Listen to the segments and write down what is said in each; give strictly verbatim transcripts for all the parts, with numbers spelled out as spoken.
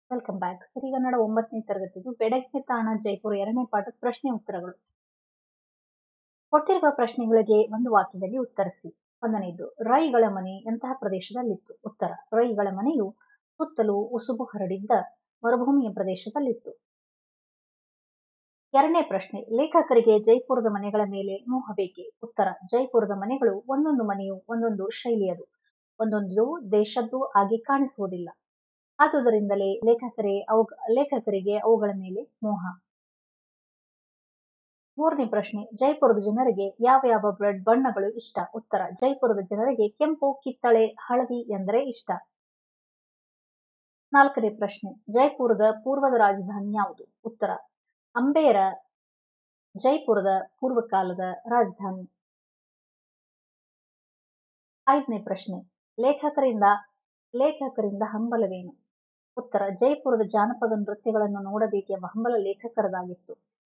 Welcome back. ಸಿರಿಗನ್ನಡ ಒಂಬತ್ತನೇ ತರಗತಿದು ಬೆಡಗ್ಗೆ ತಾಣ ಜೈಪುರ ಎರಡನೇ ಪಾಠದ ಪ್ರಶ್ನೆ ಉತ್ತರಗಳು. ಕೊಟ್ಟಿರುವ ಪ್ರಶ್ನೆಗಳಿಗೆ ಒಂದು ವಾಕ್ಯದಲ್ಲಿ ಉತ್ತರಿಸಿ. ಒಂದನೇದು, ರೈಗಳ ಮನೆ ಎಂತಹ ಪ್ರದೇಶದಲ್ಲಿತ್ತು? ಉತ್ತರ, ರೈಗಳ ಮನೆಯು ಸುತ್ತಲೂ ಉಸುಬು ಹರಡಿದ್ದ ಮರುಭೂಮಿಯ ಪ್ರದೇಶದಲ್ಲಿತ್ತು. ಎರಡನೇ ಪ್ರಶ್ನೆ, ಲೇಖಕರಿಗೆ ಜೈಪುರದ ಮನೆಗಳ ಮೇಲೆ ಮೋಹ ಬೇಕೆ? ಉತ್ತರ, ಜೈಪುರದ ಮನೆಗಳು ಒಂದೊಂದು ಮನೆಯು ಒಂದೊಂದು ಶೈಲಿಯದು, ಒಂದೊಂದು ದೇಶದ್ದು ಆಗಿ ಕಾಣಿಸುವುದಿಲ್ಲ. ಆದುದರಿಂದಲೇ ಲೇಖಕರೇ ಅವು ಲೇಖಕರಿಗೆ ಅವುಗಳ ಮೇಲೆ ಮೋಹ. ಮೂರನೇ ಪ್ರಶ್ನೆ, ಜೈಪುರದ ಜನರಿಗೆ ಯಾವ ಯಾವ ಬಣ್ಣಗಳು ಇಷ್ಟ? ಉತ್ತರ, ಜೈಪುರದ ಜನರಿಗೆ ಕೆಂಪು, ಕಿತ್ತಳೆ, ಹಳದಿ ಎಂದರೆ ಇಷ್ಟ. ನಾಲ್ಕನೇ ಪ್ರಶ್ನೆ, ಜೈಪುರದ ಪೂರ್ವದ ರಾಜಧಾನಿ ಯಾವುದು? ಉತ್ತರ, ಅಂಬೇರ ಜೈಪುರದ ಪೂರ್ವಕಾಲದ ರಾಜಧಾನಿ. ಐದನೇ ಪ್ರಶ್ನೆ, ಲೇಖಕರಿಂದ ಲೇಖಕರಿಂದ ಹಂಬಲವೇನು? ಉತ್ತರ, ಜೈಪುರದ ಜಾನಪದ ನೃತ್ಯಗಳನ್ನು ನೋಡಬೇಕೆಂಬ ಹಂಬಲ ಲೇಖಕರದಾಗಿತ್ತು.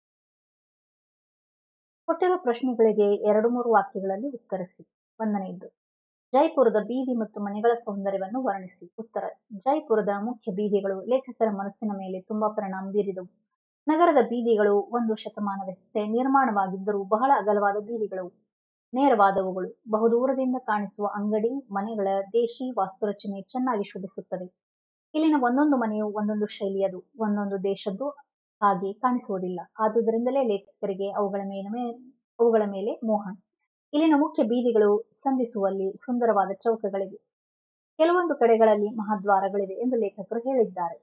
ಕೊಟ್ಟಿರುವ ಪ್ರಶ್ನೆಗಳಿಗೆ ಎರಡು ಮೂರು ವಾಕ್ಯಗಳಲ್ಲಿ ಉತ್ತರಿಸಿ. ಒಂದನೆಯದು, ಜೈಪುರದ ಬೀದಿ ಮತ್ತು ಮನೆಗಳ ಸೌಂದರ್ಯವನ್ನು ವರ್ಣಿಸಿ. ಉತ್ತರ, ಜೈಪುರದ ಮುಖ್ಯ ಬೀದಿಗಳು ಲೇಖಕರ ಮನಸ್ಸಿನ ಮೇಲೆ ತುಂಬಾ ಪರಿಣಾಮ ಬೀರಿದವು. ನಗರದ ಬೀದಿಗಳು ಒಂದು ಶತಮಾನದ ಹಿಂದೆ ನಿರ್ಮಾಣವಾಗಿದ್ದರೂ ಬಹಳ ಅಗಲವಾದ ಬೀದಿಗಳು, ನೇರವಾದವುಗಳು. ಬಹುದೂರದಿಂದ ಕಾಣಿಸುವ ಅಂಗಡಿ ಮನೆಗಳ ದೇಶಿ ವಾಸ್ತುರಚನೆ ಚೆನ್ನಾಗಿ ಶೋಭಿಸುತ್ತದೆ. ಇಲ್ಲಿನ ಒಂದೊಂದು ಮನೆಯು ಒಂದೊಂದು ಶೈಲಿಯದು, ಒಂದೊಂದು ದೇಶದ್ದು ಹಾಗೆ ಕಾಣಿಸುವುದಿಲ್ಲ. ಆದುದರಿಂದಲೇ ಲೇಖಕರಿಗೆ ಅವುಗಳ ಮೇಲೆ ಅವುಗಳ ಮೇಲೆ ಮೋಹ. ಇಲ್ಲಿನ ಮುಖ್ಯ ಬೀದಿಗಳು ಸಂಧಿಸುವಲ್ಲಿ ಸುಂದರವಾದ ಚೌಕಗಳಿವೆ. ಕೆಲವೊಂದು ಕಡೆಗಳಲ್ಲಿ ಮಹಾದ್ವಾರಗಳಿವೆ ಎಂದು ಲೇಖಕರು ಹೇಳಿದ್ದಾರೆ.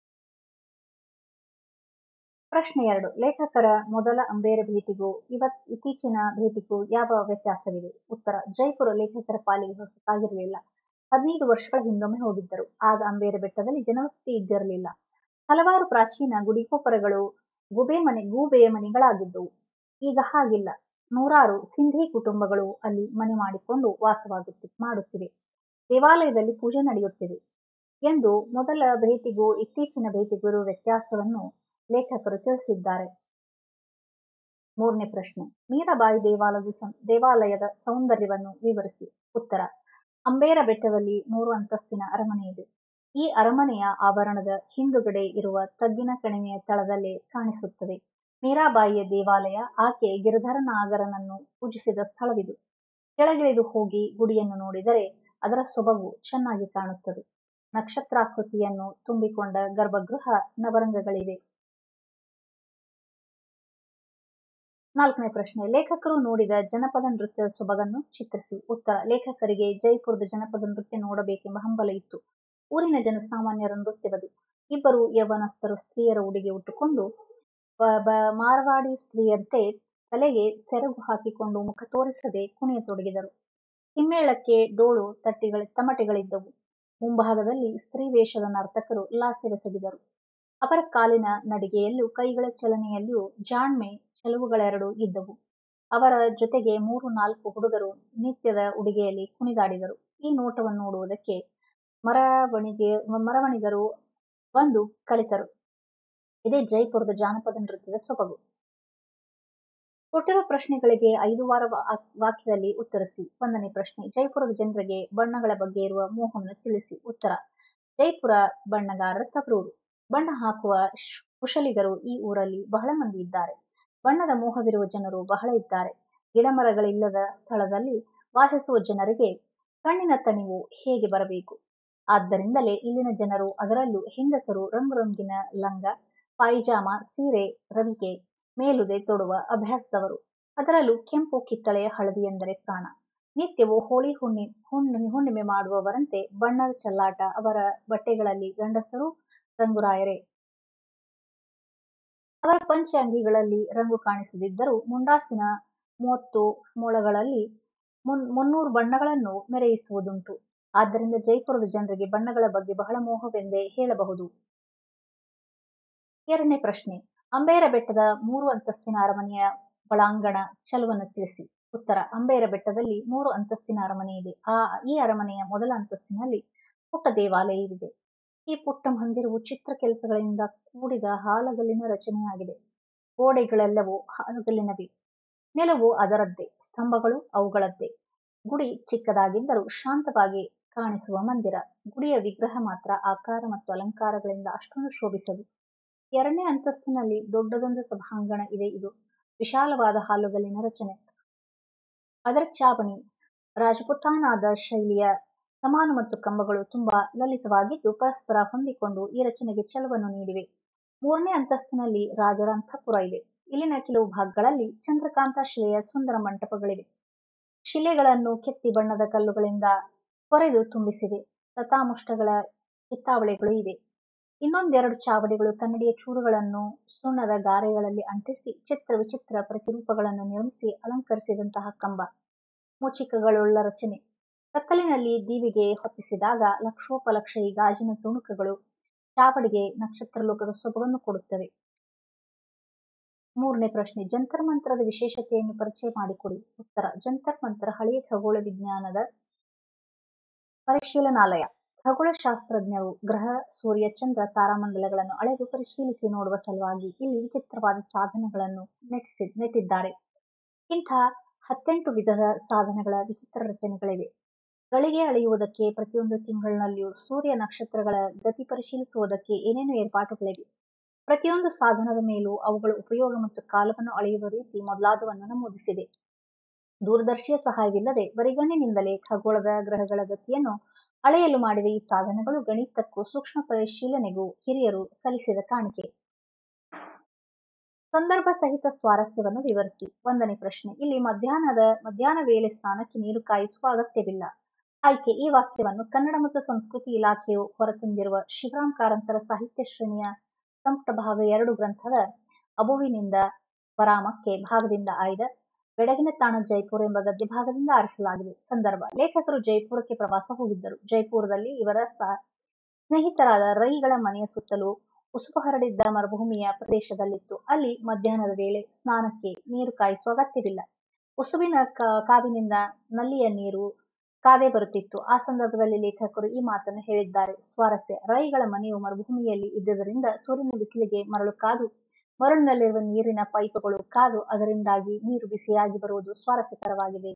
ಪ್ರಶ್ನೆ ಎರಡು, ಲೇಖಕರ ಮೊದಲ ಅಂಬೇರ ಭೇಟಿಗೂ ಇವತ್ ಇತ್ತೀಚಿನ ಭೇಟಿಗೂ ಯಾವ ವ್ಯತ್ಯಾಸವಿದೆ? ಉತ್ತರ, ಜೈಪುರ ಲೇಖಕರ ಪಾಲಿಗೆ ಹೊಸತಾಗಿರಲಿಲ್ಲ. ಹದಿನೈದು ವರ್ಷಗಳ ಹಿಂದೊಮ್ಮೆ ಹೋಗಿದ್ದರು. ಆಗ ಅಂಬೇರ ಬೆಟ್ಟದಲ್ಲಿ ಜನವಸತಿ ಇದ್ದಿರಲಿಲ್ಲ. ಹಲವಾರು ಪ್ರಾಚೀನ ಗುಡಿಗೋಪುರಗಳು ಗುಬೆ ಮನೆ ಗೂಬೆಯ ಮನೆಗಳಾಗಿದ್ದವು. ಈಗ ಹಾಗಿಲ್ಲ. ನೂರಾರು ಸಿಂಧಿ ಕುಟುಂಬಗಳು ಅಲ್ಲಿ ಮನೆ ಮಾಡಿಕೊಂಡು ವಾಸವಾಗುತ್ತಿ ಮಾಡುತ್ತಿವೆ. ದೇವಾಲಯದಲ್ಲಿ ಪೂಜೆ ನಡೆಯುತ್ತಿದೆ ಎಂದು ಮೊದಲ ಭೇಟಿಗೂ ಇತ್ತೀಚಿನ ಭೇಟಿಗೂ ಇರುವ ವ್ಯತ್ಯಾಸವನ್ನು ಲೇಖಕರು ತಿಳಿಸಿದ್ದಾರೆ. ಮೂರನೇ ಪ್ರಶ್ನೆ, ಮೀರಾಬಾಯಿ ದೇವಾಲಯದ ದೇವಾಲಯದ ಸೌಂದರ್ಯವನ್ನು ವಿವರಿಸಿ. ಉತ್ತರ, ಅಂಬೇರ ಬೆಟ್ಟದಲ್ಲಿ ಮೂರು ಅಂತಸ್ತಿನ ಅರಮನೆ ಇದೆ. ಈ ಅರಮನೆಯ ಆವರಣದ ಹಿಂದುಗಡೆ ಇರುವ ತಗ್ಗಿನ ಕಣಿವೆಯ ತಳದಲ್ಲೇ ಕಾಣಿಸುತ್ತದೆ. ಮೀರಾಬಾಯಿಯ ದೇವಾಲಯ ಆಕೆ ಗಿರಿಧರನಾಗರನನ್ನು ಪೂಜಿಸಿದ ಸ್ಥಳವಿದು. ಕೆಳಗಿಳಿದು ಹೋಗಿ ಗುಡಿಯನ್ನು ನೋಡಿದರೆ ಅದರ ಸೊಬಗು ಚೆನ್ನಾಗಿ ಕಾಣುತ್ತದೆ. ನಕ್ಷತ್ರಾಕೃತಿಯನ್ನು ತುಂಬಿಕೊಂಡ ಗರ್ಭಗೃಹ, ನವರಂಗಗಳಿವೆ. ನಾಲ್ಕನೇ ಪ್ರಶ್ನೆ, ಲೇಖಕರು ನೋಡಿದ ಜನಪದ ನೃತ್ಯದ ಸೊಬಗನ್ನು ಚಿತ್ರಿಸಿ. ಉತ್ತರ, ಲೇಖಕರಿಗೆ ಜೈಪುರದ ಜನಪದ ನೃತ್ಯ ನೋಡಬೇಕೆಂಬ ಹಂಬಲ ಇತ್ತು. ಊರಿನ ಜನಸಾಮಾನ್ಯರ ನೃತ್ಯವದು. ಇಬ್ಬರು ಯೌವನಸ್ಥರು ಸ್ತ್ರೀಯರ ಉಡುಗೆ ಉಟ್ಟುಕೊಂಡು ಮಾರವಾಡಿ ಸ್ತ್ರೀಯಂತೆ ತಲೆಗೆ ಸೆರಗು ಹಾಕಿಕೊಂಡು ಮುಖ ತೋರಿಸದೆ ಕುಣಿಯತೊಡಗಿದರು. ಹಿಮ್ಮೇಳಕ್ಕೆ ಡೋಳು ತಟ್ಟಿಗಳ ತಮಟೆಗಳಿದ್ದವು. ಮುಂಭಾಗದಲ್ಲಿ ಸ್ತ್ರೀ ವೇಷದ ನರ್ತಕರು ಲಾಸ್ಯವೆಸಗಿದರು. ಅವರ ಕಾಲಿನ ನಡಿಗೆಯಲ್ಲೂ ಕೈಗಳ ಚಲನೆಯಲ್ಲಿಯೂ ಜಾಣ್ಮೆ ಚೆಲುವುಗಳೆರಡೂ ಇದ್ದವು. ಅವರ ಜೊತೆಗೆ ಮೂರು ನಾಲ್ಕು ಹುಡುಗರು ನಿತ್ಯದ ಉಡುಗೆಯಲ್ಲಿ ಕುಣಿದಾಡಿದರು. ಈ ನೋಟವನ್ನು ನೋಡುವುದಕ್ಕೆ ಮರವಣಿಗೆ ಮರವಣಿಗರು ಬಂದು ಕಲಿತರು. ಇದೇ ಜೈಪುರದ ಜಾನಪದ ನೃತ್ಯದ ಸೊಬಗು. ಕೊಟ್ಟಿರುವ ಪ್ರಶ್ನೆಗಳಿಗೆ ಐದು ವಾರ ವಾಕ್ಯದಲ್ಲಿ ಉತ್ತರಿಸಿ. ಒಂದನೇ ಪ್ರಶ್ನೆ, ಜೈಪುರದ ಜನರಿಗೆ ಬಣ್ಣಗಳ ಬಗ್ಗೆ ಇರುವ ಮೋಹವನ್ನು ತಿಳಿಸಿ. ಉತ್ತರ, ಜೈಪುರ ಬಣ್ಣಗಾರರ ತವರೂರು. ಬಣ್ಣ ಹಾಕುವ ಕುಶಲಿಗರು ಈ ಊರಲ್ಲಿ ಬಹಳ ಮಂದಿ ಇದ್ದಾರೆ. ಬಣ್ಣದ ಮೋಹವಿರುವ ಜನರು ಬಹಳ ಇದ್ದಾರೆ. ಗಿಡಮರಗಳಿಲ್ಲದ ಸ್ಥಳದಲ್ಲಿ ವಾಸಿಸುವ ಜನರಿಗೆ ಕಣ್ಣಿನ ತಣಿವು ಹೇಗೆ ಬರಬೇಕು? ಆದ್ದರಿಂದಲೇ ಇಲ್ಲಿನ ಜನರು, ಅದರಲ್ಲೂ ಹೆಂಗಸರು, ರಂಗುರಂಗಿನ ಲಂಗ, ಪಾಯಿಜಾಮ, ಸೀರೆ, ರವಿಕೆ, ಮೇಲುದೆ ತೊಡುವ ಅಭ್ಯಾಸದವರು. ಅದರಲ್ಲೂ ಕೆಂಪು, ಕಿತ್ತಳೆ, ಹಳದಿ ಎಂದರೆ ಪ್ರಾಣ. ನಿತ್ಯವೂ ಹೋಳಿ ಹುಣ್ಣಿ ಹುಣ್ಣಿ ಹುಣ್ಣಿಮೆ ಮಾಡುವವರಂತೆ ಬಣ್ಣದ ಚೆಲ್ಲಾಟ. ಅವರ ಬಟ್ಟೆಗಳಲ್ಲಿ ಗಂಡಸರು ರಂಗುರಾಯರೇ. ಅವರ ಪಂಚೆ ಅಂಗಿಗಳಲ್ಲಿ ರಂಗು ಕಾಣಿಸದಿದ್ದರೂ ಮುಂಡಾಸಿನ ಮೂವತ್ತು ಮೊಳಗಳಲ್ಲಿ ಮುನ್ ಮುನ್ನೂರು ಬಣ್ಣಗಳನ್ನು ಮೆರೆಯಿಸುವುದುಂಟು. ಆದ್ದರಿಂದ ಜೈಪುರದ ಜನರಿಗೆ ಬಣ್ಣಗಳ ಬಗ್ಗೆ ಬಹಳ ಮೋಹವೆಂದೇ ಹೇಳಬಹುದು. ಎರಡನೇ ಪ್ರಶ್ನೆ, ಅಂಬೇರ ಬೆಟ್ಟದ ಮೂರು ಅಂತಸ್ತಿನ ಅರಮನೆಯ ಒಳಾಂಗಣ ಚಲುವನ್ನು ತಿಳಿಸಿ. ಉತ್ತರ, ಅಂಬೇರ ಬೆಟ್ಟದಲ್ಲಿ ಮೂರು ಅಂತಸ್ತಿನ ಅರಮನೆ ಇದೆ. ಆ ಈ ಅರಮನೆಯ ಮೊದಲ ಅಂತಸ್ತಿನಲ್ಲಿ ಪುಟ್ಟ ದೇವಾಲಯವಿದೆ. ಈ ಪುಟ್ಟ ಮಂದಿರವು ಚಿತ್ರ ಕೆಲಸಗಳಿಂದ ಕೂಡಿದ ಹಾಲಗಲ್ಲಿನ ರಚನೆಯಾಗಿದೆ. ಗೋಡೆಗಳೆಲ್ಲವೂ ಹಾಲಗಲ್ಲಿನವೇ. ನೆಲವು ಅದರದ್ದೇ, ಸ್ತಂಭಗಳು ಅವುಗಳದ್ದೇ. ಗುಡಿ ಚಿಕ್ಕದಾಗಿದ್ದರೂ ಶಾಂತವಾಗಿ ಕಾಣಿಸುವ ಮಂದಿರ. ಗುಡಿಯ ವಿಗ್ರಹ ಮಾತ್ರ ಆಕಾರ ಮತ್ತು ಅಲಂಕಾರಗಳಿಂದ ಅಷ್ಟೊಂದು ಶೋಭಿಸದು. ಎರಡನೇ ಅಂತಸ್ತಿನಲ್ಲಿ ದೊಡ್ಡದೊಂದು ಸಭಾಂಗಣ ಇದೆ. ಇದು ವಿಶಾಲವಾದ ಹಾಲುಗಲ್ಲಿನ ರಚನೆ. ಅದರ ಚಾವಣಿ ರಾಜಪುತಾನಾದ ಶೈಲಿಯ ಕಮಾನು ಮತ್ತು ಕಂಬಗಳು ತುಂಬಾ ಲಲಿತವಾಗಿದ್ದು ಪರಸ್ಪರ ಹೊಂದಿಕೊಂಡು ಈ ರಚನೆಗೆ ಛಲವನ್ನು ನೀಡಿವೆ. ಮೂರನೇ ಅಂತಸ್ತಿನಲ್ಲಿ ರಾಜರ ಅಂತಃಪುರ ಇದೆ. ಇಲ್ಲಿನ ಕೆಲವು ಭಾಗಗಳಲ್ಲಿ ಚಂದ್ರಕಾಂತ ಶಿಲೆಯ ಸುಂದರ ಮಂಟಪಗಳಿವೆ. ಶಿಲೆಗಳನ್ನು ಕೆತ್ತಿ ಬಣ್ಣದ ಕಲ್ಲುಗಳಿಂದ ಕೊರೆದು ತುಂಬಿಸಿದೆ. ಲತಾಮುಷ್ಟಗಳ ಚಿತ್ತಾವಳಿಗಳು ಇವೆ. ಇನ್ನೊಂದೆರಡು ಚಾವಡಿಗಳು ಕನ್ನಡಿಯ ಚೂರುಗಳನ್ನು ಸುಣ್ಣದ ಗಾರೆಗಳಲ್ಲಿ ಅಂಟಿಸಿ ಚಿತ್ರ ವಿಚಿತ್ರ ಪ್ರತಿರೂಪಗಳನ್ನು ನಿರ್ಮಿಸಿ ಅಲಂಕರಿಸಿದಂತಹ ಕಂಬ, ಮುಚಿಕಗಳುಳ್ಳ ರಚನೆ. ಕತ್ತಲಿನಲ್ಲಿ ದೀವಿಗೆ ಹೊತ್ತಿಸಿದಾಗ ಲಕ್ಷೋಪಲಕ್ಷ ಈ ಗಾಜಿನ ತುಣುಕುಗಳು ಚಾವಡಿಗೆ ನಕ್ಷತ್ರಲೋಕದ ಸೊಬಗನ್ನು ಕೊಡುತ್ತವೆ. ಮೂರನೇ ಪ್ರಶ್ನೆ, ಜಂತರ್ ಮಂತರದ ವಿಶೇಷತೆಯನ್ನು ಪರಿಚಯ ಮಾಡಿಕೊಡಿ. ಉತ್ತರ, ಜಂತರ್ ಮಂತರ ಹಳೆಯ ಖಗೋಳ ವಿಜ್ಞಾನದ ಪರಿಶೀಲನಾಲಯ. ಖಗೋಳಶಾಸ್ತ್ರಜ್ಞರು ಗ್ರಹ, ಸೂರ್ಯ, ಚಂದ್ರ, ತಾರಾಮಂಡಲಗಳನ್ನು ಅಳೆದು ಪರಿಶೀಲಿಸಿ ನೋಡುವ ಸಲುವಾಗಿ ಇಲ್ಲಿ ವಿಚಿತ್ರವಾದ ಸಾಧನಗಳನ್ನು ನೆಟ್ಟಿಸಿ ನೆಟ್ಟಿದ್ದಾರೆ. ಇಂಥ ಹತ್ತೆಂಟು ವಿಧದ ಸಾಧನಗಳ ವಿಚಿತ್ರ ರಚನೆಗಳಿವೆ. ಗಳಿಗೆ ಅಳೆಯುವುದಕ್ಕೆ, ಪ್ರತಿಯೊಂದು ತಿಂಗಳಿನಲ್ಲಿಯೂ ಸೂರ್ಯ ನಕ್ಷತ್ರಗಳ ಗತಿ ಪರಿಶೀಲಿಸುವುದಕ್ಕೆ ಏನೇನು ಏರ್ಪಾಟುಗಳಿವೆ. ಪ್ರತಿಯೊಂದು ಸಾಧನದ ಮೇಲೂ ಅವುಗಳ ಉಪಯೋಗ ಮತ್ತು ಕಾಲವನ್ನು ಅಳೆಯುವ ರೀತಿ ಮೊದಲಾದವನ್ನು ನಮೂದಿಸಿದೆ. ದೂರದರ್ಶಿಯ ಸಹಾಯವಿಲ್ಲದೆ ಬರಿಗಣ್ಣಿನಿಂದಲೇ ಖಗೋಳದ ಗ್ರಹಗಳ ಗತಿಯನ್ನು ಅಳೆಯಲು ಮಾಡಿದ ಈ ಸಾಧನಗಳು ಗಣಿತಕ್ಕೂ ಸೂಕ್ಷ್ಮ ಪರಿಶೀಲನೆಗೂ ಹಿರಿಯರು ಸಲ್ಲಿಸಿದ ಕಾಣಿಕೆ. ಸಂದರ್ಭ ಸಹಿತ ಸ್ವಾರಸ್ಯವನ್ನು ವಿವರಿಸಿ. ಒಂದನೇ ಪ್ರಶ್ನೆ, ಇಲ್ಲಿ ಮಧ್ಯಾಹ್ನದ ಮಧ್ಯಾಹ್ನ ವೇಳೆ ಸ್ನಾನಕ್ಕೆ ನೀರು ಕಾಯಿಸುವ ಅಗತ್ಯವಿಲ್ಲ. ಆಯ್ಕೆ, ಈ ವಾಕ್ಯವನ್ನು ಕನ್ನಡ ಮತ್ತು ಸಂಸ್ಕೃತಿ ಇಲಾಖೆಯು ಹೊರತಂದಿರುವ ಶಿವರಾಮ್ ಕಾರಂತರ ಸಾಹಿತ್ಯ ಶ್ರೇಣಿಯ ಸಂಪುಟ ಭಾಗ ಎರಡು ಗ್ರಂಥದ ಅಬುವಿನಿಂದ ಬರಾಮಕ್ಕೆ ಭಾಗದಿಂದ ಆಯ್ದ ಬೆಡಗಿನ ತಾಣ ಜೈಪುರ ಎಂಬ ಗದ್ಯ ಭಾಗದಿಂದ ಆರಿಸಲಾಗಿದೆ. ಸಂದರ್ಭ, ಲೇಖಕರು ಜೈಪುರಕ್ಕೆ ಪ್ರವಾಸ ಹೋಗಿದ್ದರು. ಜೈಪುರದಲ್ಲಿ ಇವರ ಸ್ನೇಹಿತರಾದ ರೈಗಳ ಮನೆಯ ಸುತ್ತಲೂ ಉಸುಕು ಹರಡಿದ್ದ ಮರುಭೂಮಿಯ ಪ್ರದೇಶದಲ್ಲಿತ್ತು. ಅಲ್ಲಿ ಮಧ್ಯಾಹ್ನದ ವೇಳೆ ಸ್ನಾನಕ್ಕೆ ನೀರು ಕಾಯಿಸುವ ಅಗತ್ಯವಿಲ್ಲ. ಉಸುಬಿನ ಕಾವಿನಿಂದ ನಲ್ಲಿಯ ನೀರು ಕಾದೇ ಬರುತ್ತಿತ್ತು. ಆ ಸಂದರ್ಭದಲ್ಲಿ ಲೇಖಕರು ಈ ಮಾತನ್ನು ಹೇಳಿದ್ದಾರೆ. ಸ್ವಾರಸ್ಯ, ರೈಗಳ ಮನೆಯು ಮರುಭೂಮಿಯಲ್ಲಿ ಇದ್ದುದರಿಂದ ಸೂರ್ಯನ ಬಿಸಿಲಿಗೆ ಮರಳು ಕಾದು, ಮರಳಿನಲ್ಲಿರುವ ನೀರಿನ ಪೈಪುಗಳು ಕಾದು, ಅದರಿಂದಾಗಿ ನೀರು ಬಿಸಿಯಾಗಿ ಬರುವುದು ಸ್ವಾರಸ್ಯಕರವಾಗಿದೆ.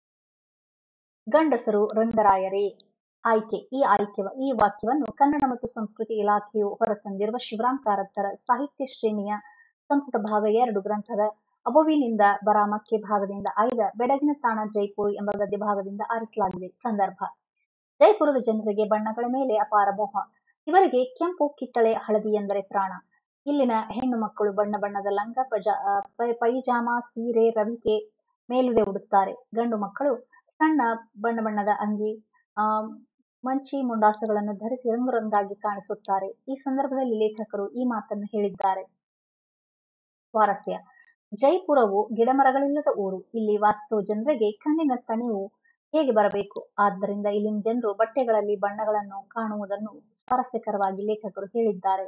ಗಂಡಸರು ರಂಗರಾಯರೇ. ಆಯ್ಕೆ, ಈ ಆಯ್ಕೆ ಈ ವಾಕ್ಯವನ್ನು ಕನ್ನಡ ಮತ್ತು ಸಂಸ್ಕೃತಿ ಇಲಾಖೆಯು ಹೊರತಂದಿರುವ ಶಿವರಾಮ್ ಕಾರಂತರ ಸಾಹಿತ್ಯ ಶ್ರೇಣಿಯ ಸಂಪುಟ ಭಾಗ ಎರಡು ಗ್ರಂಥದ ಅಬುವಿನಿಂದ ಬರಾಮಕ್ಕೆ ಭಾಗದಿಂದ ಆಯ್ದ ಬೆಡಗಿನ ತಾಣ ಜೈಪುರ ಎಂಬ ಗದ್ಯ ಭಾಗದಿಂದ ಆರಿಸಲಾಗಿದೆ. ಸಂದರ್ಭ, ಜೈಪುರದ ಜನರಿಗೆ ಬಣ್ಣಗಳ ಮೇಲೆ ಅಪಾರ ಮೋಹ. ಇವರಿಗೆ ಕೆಂಪು, ಕಿತ್ತಳೆ, ಹಳದಿ ಎಂದರೆ ಪ್ರಾಣ. ಇಲ್ಲಿನ ಹೆಣ್ಣು ಮಕ್ಕಳು ಬಣ್ಣ ಬಣ್ಣದ ಲಂಗ, ಪಜಾ ಪೈಜಾಮ, ಸೀರೆ, ರವಿಕೆ, ಮೇಲುದೆ ಉಡುತ್ತಾರೆ. ಗಂಡು ಮಕ್ಕಳು ಸಣ್ಣ ಬಣ್ಣ ಬಣ್ಣದ ಅಂಗಿ, ಆ ಮಂಚಿ, ಮುಂಡಾಸಗಳನ್ನು ಧರಿಸಿ ರಂಗು ರಂಗಾಗಿ ಕಾಣಿಸುತ್ತಾರೆ. ಈ ಸಂದರ್ಭದಲ್ಲಿ ಲೇಖಕರು ಈ ಮಾತನ್ನು ಹೇಳಿದ್ದಾರೆ. ಸ್ವಾರಸ್ಯ, ಜೈಪುರವು ಗಿಡಮರಗಳಿಲ್ಲದ ಊರು. ಇಲ್ಲಿ ವಾಸಿಸುವ ಜನರಿಗೆ ಕಣ್ಣಿನ ತಣಿವು ಹೇಗೆ ಬರಬೇಕು. ಆದ್ದರಿಂದ ಇಲ್ಲಿನ ಜನರು ಬಟ್ಟೆಗಳಲ್ಲಿ ಬಣ್ಣಗಳನ್ನು ಕಾಣುವುದನ್ನು ಸ್ವಾರಸ್ಯಕರವಾಗಿ ಲೇಖಕರು ಹೇಳಿದ್ದಾರೆ.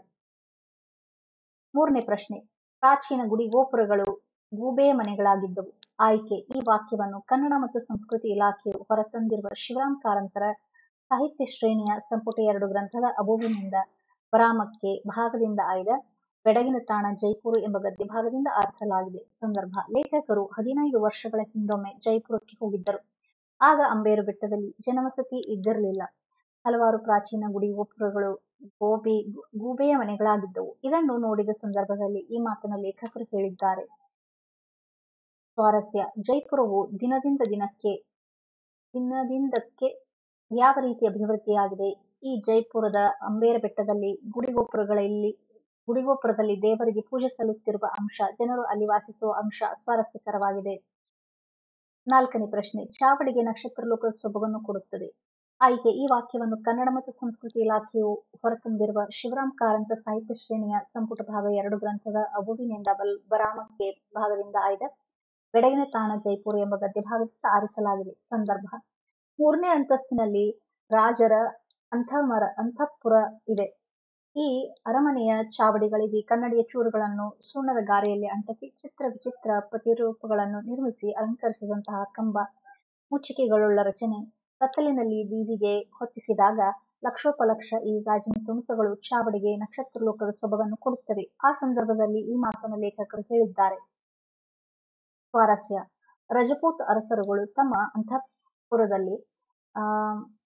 ಮೂರನೇ ಪ್ರಶ್ನೆ, ಪ್ರಾಚೀನ ಗುಡಿ ಗೋಪುರಗಳು ಗೂಬೆಯ ಮನೆಗಳಾಗಿದ್ದವು. ಆಯ್ಕೆ, ಈ ವಾಕ್ಯವನ್ನು ಕನ್ನಡ ಮತ್ತು ಸಂಸ್ಕೃತಿ ಇಲಾಖೆಯು ಹೊರತಂದಿರುವ ಶಿವರಾಮ್ ಕಾರಂತರ ಸಾಹಿತ್ಯ ಶ್ರೇಣಿಯ ಸಂಪುಟ ಎರಡು ಗ್ರಂಥದ ಅಬುವಿನಿಂದ ಬರಾಮಕ್ಕೆ ಭಾಗದಿಂದ ಆಯ್ದ ಬೆಡಗಿನ ತಾಣ ಜೈಪುರ ಎಂಬ ಗದ್ಯ ಭಾಗದಿಂದ ಆರಿಸಲಾಗಿದೆ. ಸಂದರ್ಭ, ಲೇಖಕರು ಹದಿನೈದು ವರ್ಷಗಳ ಹಿಂದೊಮ್ಮೆ ಜೈಪುರಕ್ಕೆ ಹೋಗಿದ್ದರು. ಆಗ ಅಂಬೇರು ಬೆಟ್ಟದಲ್ಲಿ ಜನವಸತಿ ಇದ್ದಿರಲಿಲ್ಲ. ಹಲವಾರು ಪ್ರಾಚೀನ ಗುಡಿ ಗೋಪುರಗಳು ಗೋಬೆ ಗೂಬೆಯ ಮನೆಗಳಾಗಿದ್ದವು. ಇದನ್ನು ನೋಡಿದ ಸಂದರ್ಭದಲ್ಲಿ ಈ ಮಾತನ್ನು ಲೇಖಕರು ಹೇಳಿದ್ದಾರೆ. ಸ್ವಾರಸ್ಯ, ಜೈಪುರವು ದಿನದಿಂದ ದಿನಕ್ಕೆ ದಿನದಿಂದಕ್ಕೆ ಯಾವ ರೀತಿ ಅಭಿವೃದ್ಧಿಯಾಗಿದೆ. ಈ ಜೈಪುರದ ಅಂಬೇರ ಬೆಟ್ಟದಲ್ಲಿ ಗುಡಿಗೋಪುರಗಳಲ್ಲಿ ಗುಡಿಗೋಪುರದಲ್ಲಿ ದೇವರಿಗೆ ಪೂಜೆ ಸಲ್ಲುತ್ತಿರುವ ಅಂಶ, ಜನರು ಅಲ್ಲಿ ವಾಸಿಸುವ ಅಂಶ ಸ್ವಾರಸ್ಯಕರವಾಗಿದೆ. ನಾಲ್ಕನೇ ಪ್ರಶ್ನೆ, ಚಾವಡಿಗೆ ನಕ್ಷತ್ರ ಲೋಕದ ಸೊಬಗನ್ನು ಕೊಡುತ್ತದೆ. ಆಯ್ಕೆ, ಈ ವಾಕ್ಯವನ್ನು ಕನ್ನಡ ಮತ್ತು ಸಂಸ್ಕೃತಿ ಇಲಾಖೆಯು ಹೊರತಂದಿರುವ ಶಿವರಾಮ್ ಕಾರಂತ ಸಾಹಿತ್ಯ ಶ್ರೇಣಿಯ ಸಂಪುಟ ಭಾಗ ಎರಡು ಗ್ರಂಥದ ಅಬುವಿನಿಂದ ಬಲ್ ಬರಾಮಕ್ಕೆ ಭಾಗದಿಂದ ಆಯ್ದ ಬೆಡಗಿನ ತಾಣ ಜೈಪುರ ಎಂಬ ಗದ್ಯ ಭಾಗದಿಂದ ಆರಿಸಲಾಗಿದೆ. ಸಂದರ್ಭ, ಮೂರನೇ ಅಂತಸ್ತಿನಲ್ಲಿ ರಾಜರ ಅಂತಃಮರ ಅಂತಃಪುರ ಇದೆ. ಈ ಅರಮನೆಯ ಚಾವಡಿಗಳಿಗೆ ಕನ್ನಡಿಯ ಚೂರುಗಳನ್ನು ಸುಣ್ಣದ ಗಾರೆಯಲ್ಲಿ ಅಂಟಿಸಿ ಚಿತ್ರ ವಿಚಿತ್ರ ಪ್ರತಿರೂಪಗಳನ್ನು ನಿರ್ಮಿಸಿ ಅಲಂಕರಿಸಿದಂತಹ ಕಂಬ, ಮುಚ್ಚಿಕೆಗಳುಳ್ಳ ರಚನೆ. ಕತ್ತಲಿನಲ್ಲಿ ದೀವಿಗೆ ಹೊತ್ತಿಸಿದಾಗ ಲಕ್ಷೋಪಲಕ್ಷ ಈ ಗಾಜಿನ ತುಣುಕುಗಳು ಚಾವಡಿಗೆ ನಕ್ಷತ್ರಲೋಕದ ಸೊಬಗನ್ನು ಕೊಡುತ್ತವೆ. ಆ ಸಂದರ್ಭದಲ್ಲಿ ಈ ಮಾತನ್ನು ಲೇಖಕರು ಹೇಳಿದ್ದಾರೆ. ಸ್ವಾರಸ್ಯ, ರಜಪೂತ್ ಅರಸರುಗಳು ತಮ್ಮ ಅಂತಃಪುರದಲ್ಲಿ ಆ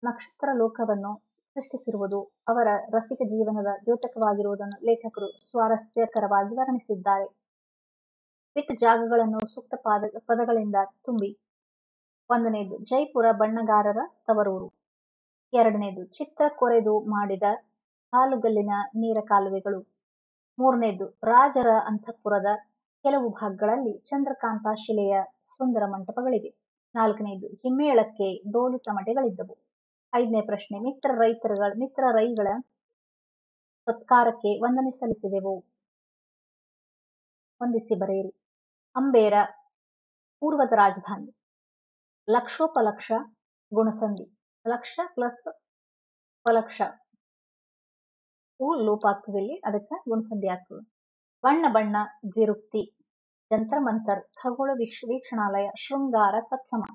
ನಕ್ಷತ್ರ ಲೋಕವನ್ನು ಸೃಷ್ಟಿಸಿರುವುದು ಅವರ ರಸಿಕ ಜೀವನದ ದ್ಯೋತಕವಾಗಿರುವುದನ್ನು ಲೇಖಕರು ಸ್ವಾರಸ್ಯಕರವಾಗಿ ವರ್ಣಿಸಿದ್ದಾರೆ. ಬಿಟ್ಟ ಜಾಗಗಳನ್ನು ಸೂಕ್ತ ಪಾದ ಪದಗಳಿಂದ ತುಂಬಿ. ಒಂದನೇದು ಜೈಪುರ ಬಣ್ಣಗಾರರ ತವರೂರು. ಎರಡನೇದು ಚಿತ್ರ ಕೊರೆದು ಮಾಡಿದ ಹಾಲುಗಲ್ಲಿನ ನೀರ ಕಾಲುವೆಗಳು. ಮೂರನೇದು ರಾಜರ ಅಂತಃಪುರದ ಕೆಲವು ಭಾಗಗಳಲ್ಲಿ ಚಂದ್ರಕಾಂತ ಶಿಲೆಯ ಸುಂದರ ಮಂಟಪಗಳಿವೆ. ನಾಲ್ಕನೇದು ಹಿಮ್ಮೇಳಕ್ಕೆ ಡೋಲು ತಮಟೆಗಳಿದ್ದವು. ಐದನೇ ಪ್ರಶ್ನೆ ಮಿತ್ರ ರೈತರ ಮಿತ್ರ ರೈಗಳ ಸತ್ಕಾರಕ್ಕೆ ವಂದನೆ ಸಲ್ಲಿಸಿದೆವು. ವಂದಿಸಿ ಬರೆಯಿರಿ. ಅಂಬೇರ ಪೂರ್ವದ ರಾಜಧಾನಿ. ಲಕ್ಷೋಪಲಕ್ಷ ಗುಣಸಂಧಿ. ಲಕ್ಷ ಪ್ಲಸ್ ಉಪಲಕ್ಷ ಹೂ ಲೋಪ ಆಗ್ತದೆ ಇಲ್ಲಿ, ಅದಕ್ಕೆ ಗುಣಸಂಧಿ ಆಗ್ತದೆ. ಬಣ್ಣ ಬಣ್ಣ ದ್ವಿರುಕ್ತಿ. ಜಂತರ ಮಂತರ್ ಖಗೋಳ ವೀಕ್ಷ ವೀಕ್ಷಣಾಲಯ ಶೃಂಗಾರ ತತ್ಸಮ.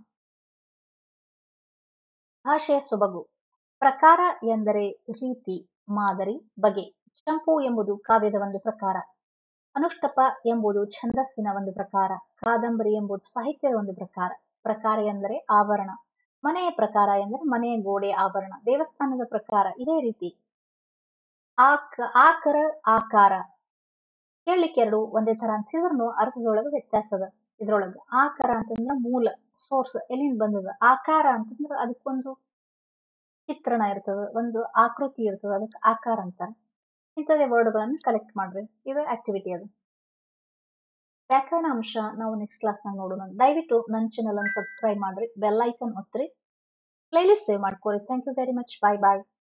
ಭಾಷೆಯ ಸೊಬಗು. ಪ್ರಕಾರ ಎಂದರೆ ರೀತಿ, ಮಾದರಿ, ಬಗೆ. ಚಂಪು ಎಂಬುದು ಕಾವ್ಯದ ಒಂದು ಪ್ರಕಾರ. ಅನುಷ್ಟಪ ಎಂಬುದು ಛಂದಸ್ಸಿನ ಒಂದು ಪ್ರಕಾರ. ಕಾದಂಬರಿ ಎಂಬುದು ಸಾಹಿತ್ಯದ ಒಂದು ಪ್ರಕಾರ. ಪ್ರಕಾರ ಎಂದರೆ ಆವರಣ. ಮನೆಯ ಪ್ರಕಾರ ಎಂದರೆ ಮನೆಯ ಗೋಡೆ ಆವರಣ. ದೇವಸ್ಥಾನದ ಪ್ರಕಾರ ಇದೇ ರೀತಿ. ಆಕ ಆಕರ ಆಕಾರ ಕೇಳಲಿಕ್ಕೆ ಎರಡು ಒಂದೇ ತರ ಅನ್ಸಿದ್ರು ಅರ್ಥದೊಳಗೆ ವ್ಯತ್ಯಾಸದ. ಇದ್ರೊಳಗೆ ಆಕಾರ ಅಂತಂದ್ರೆ ಮೂಲ ಸೋರ್ಸ್ ಎಲ್ಲಿಂದ ಬಂದದ. ಆಕಾರ ಅಂತಂದ್ರೆ ಅದಕ್ಕೊಂದು ಚಿತ್ರಣ ಇರ್ತದ, ಒಂದು ಆಕೃತಿ ಇರ್ತದ, ಅದಕ್ಕೆ ಆಕಾರ ಅಂತಾರೆ. ಇಂಥದೇ ವರ್ಡ್ಗಳನ್ನು ಕಲೆಕ್ಟ್ ಮಾಡ್ರಿ. ಇದು ಆಕ್ಟಿವಿಟಿ ಅದು. ವ್ಯಾಕರಣ ಅಂಶ ನಾವು ನೆಕ್ಸ್ಟ್ ಕ್ಲಾಸ್ನಾಗ ನೋಡೋಣ. ದಯವಿಟ್ಟು ನನ್ನ ಚಾನಲ್ ಅನ್ನು ಸಬ್ಸ್ಕ್ರೈಬ್ ಮಾಡ್ರಿ, ಬೆಲ್ ಐಕನ್ ಒತ್ತಿರಿ, ಪ್ಲೇಲಿಸ್ಟ್ ಸೇವ್ ಮಾಡ್ಕೋರಿ. Thank you very much. Bye bye.